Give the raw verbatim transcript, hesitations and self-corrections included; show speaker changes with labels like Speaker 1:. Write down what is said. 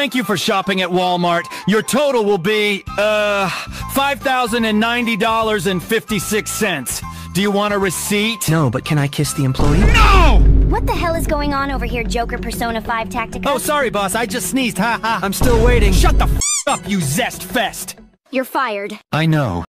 Speaker 1: thank you for shopping at Walmart. Your total will be, uh, five thousand ninety dollars and fifty-six cents. Do you want a receipt?
Speaker 2: No, but can I kiss the employee?
Speaker 1: No!
Speaker 3: What the hell is going on over here, Joker Persona five Tactica?
Speaker 1: Oh, sorry, boss. I just sneezed. Ha ha.
Speaker 2: I'm still waiting.
Speaker 1: Shut the f up, you zest fest!
Speaker 3: You're fired.
Speaker 1: I know.